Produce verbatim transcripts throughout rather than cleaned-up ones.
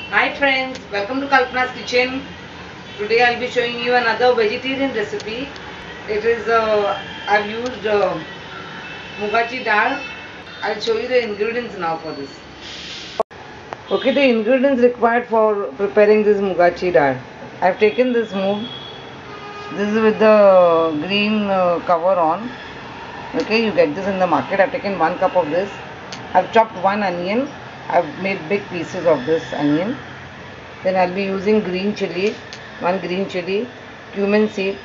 Hi friends, welcome to Kalpana's Kitchen. Today I'll be showing you another vegetarian recipe. It is, uh, I've used uh, mugachi dal. I'll show you the ingredients now for this. Okay, the ingredients required for preparing this mugachi dal. I've taken this moong. This is with the green uh, cover on. Okay, you get this in the market. I've taken one cup of this. I've chopped one onion. I've made big pieces of this onion. Then I'll be using green chili, one green chili, cumin seed.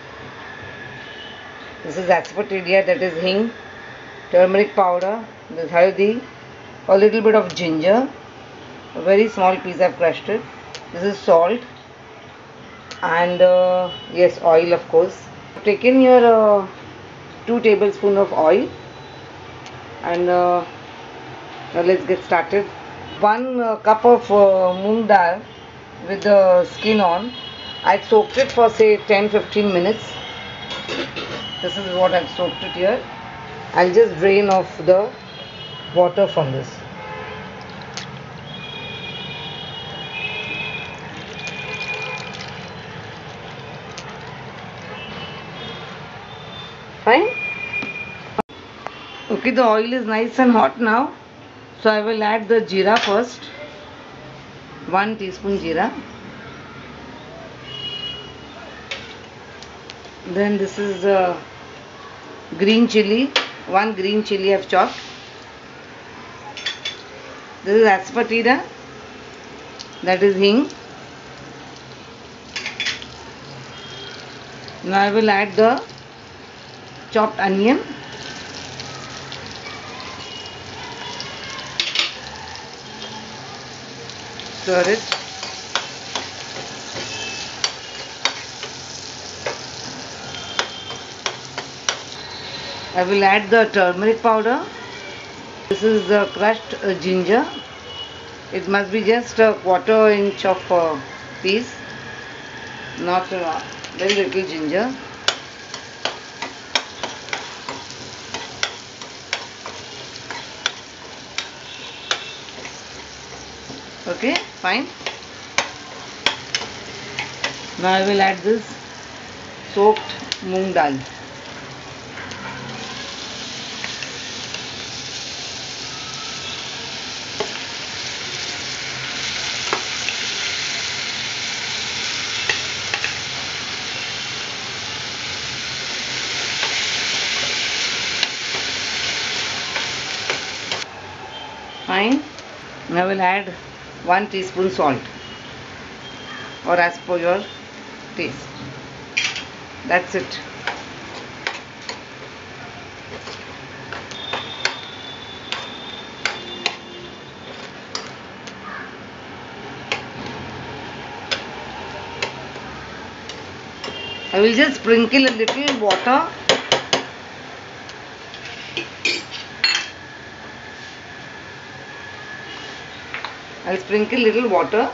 This is asafoetida, that is hing, turmeric powder, this haldi, a little bit of ginger, a very small piece I've crushed it. This is salt and uh, yes, oil of course. I've taken here uh, two tablespoons of oil and uh, now let's get started. One uh, cup of uh, moong dal with the skin on. I soaked it for say ten to fifteen minutes. This is what I've soaked it here. I'll just drain off the water from this. Fine. Okay, the oil is nice and hot now. So I will add the jeera first. one teaspoon jeera. Then this is uh, green chili. One green chili I've chopped. This is asafoetida. That is hing. Now I will add the chopped onion. Stir it. I will add the turmeric powder. This is the crushed uh, ginger. It must be just a quarter inch of uh, piece, not uh, very little ginger. Okay, fine. Now I will add this soaked moong dal. Fine. Now I will add one teaspoon salt or as per your taste. That's it. I will just sprinkle a little water. I'll sprinkle little water.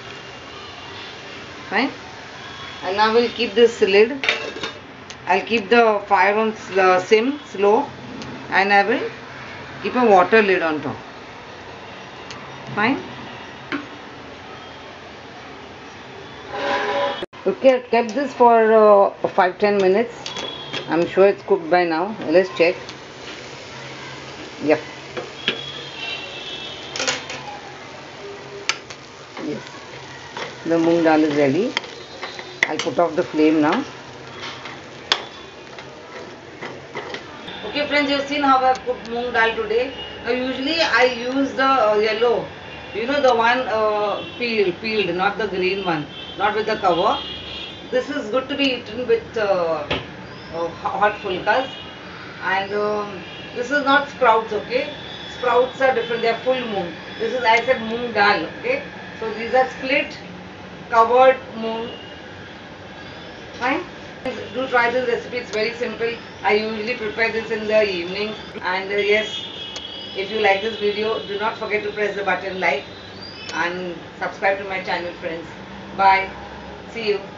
Fine. And now we'll keep this lid. I'll keep the fire on the sim, slow, and I will keep a water lid on top. Fine. Okay, I've kept this for uh, five to ten minutes. I'm sure it's cooked by now. Let's check. Yep. Yes. The moong dal is ready. I'll put off the flame now. Okay friends, you've seen how I've cooked moong dal today. Now usually I use the uh, yellow, you know, the one uh, peeled, peeled, not the green one, not with the cover. This is good to be eaten with uh, uh, hot fulkas. And um, this is not sprouts, okay? Sprouts are different, they are full moong. This is, I said, moong dal, okay? So these are split, covered moong. Fine. Do try this recipe, it's very simple. I usually prepare this in the evening. And uh, yes, if you like this video, do not forget to press the button like and subscribe to my channel, friends. Bye. See you.